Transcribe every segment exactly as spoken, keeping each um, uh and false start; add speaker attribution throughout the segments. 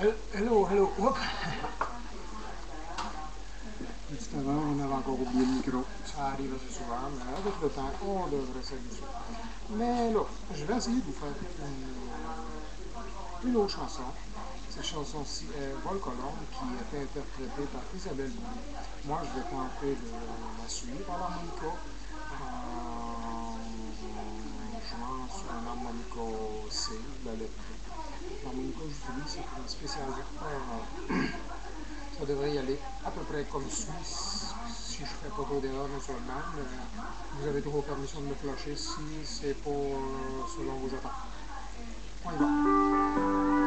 Speaker 1: Hello, hello, hop. Juste avant, on avait encore oublié le micro. Ça arrive assez souvent, mais avec le temps, on devrait s'habituer. Mais là, je vais essayer de vous faire une, une autre chanson. Cette chanson-ci est Vol Colombe, qui est interprétée par Isabelle Boulay. Moi, je vais tenter de la suivre à l'harmonica en jouant sur un harmonica C, la lettre D. L'harmonica que j'utilise, c'est une spéciale. Ça devrait y aller à peu près comme suit, si je ne fais pas trop d'erreurs naturellement. Vous avez toujours permission de me clocher si c'est pas euh, selon vos attentes. On y va.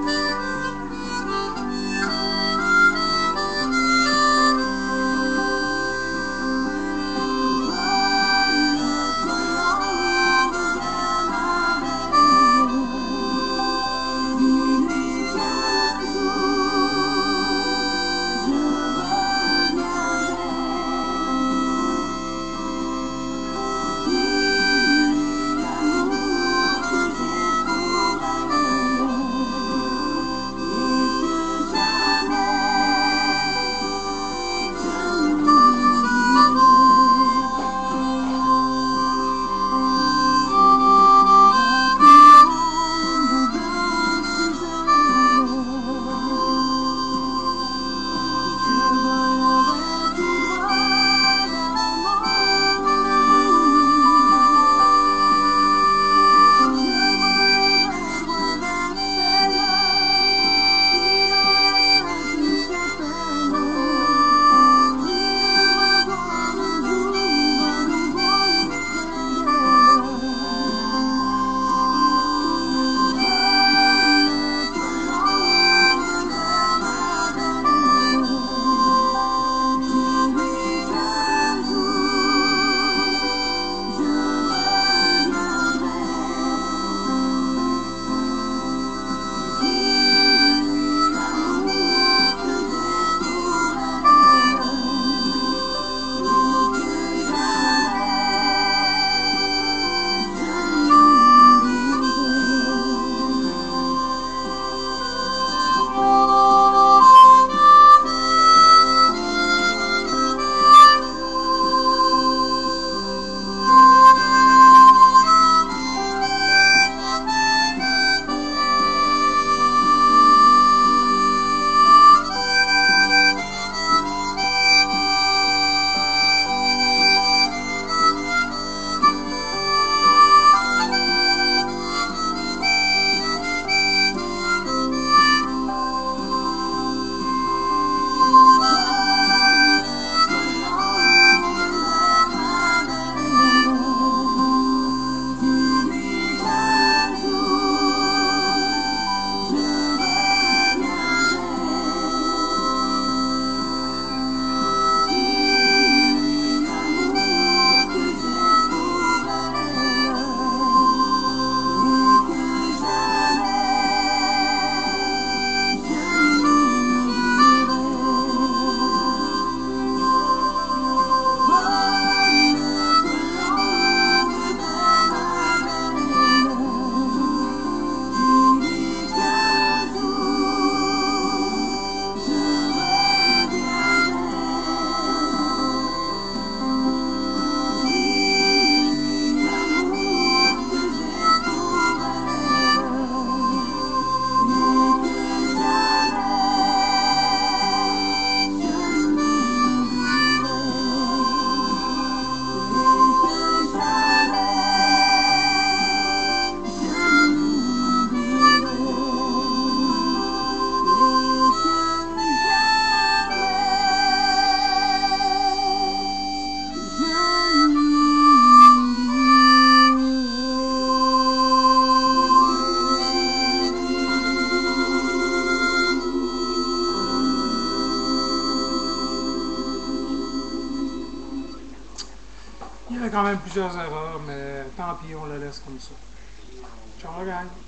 Speaker 1: Il y avait quand même plusieurs erreurs, mais tant pis, on la laisse comme ça. Ciao, la gang!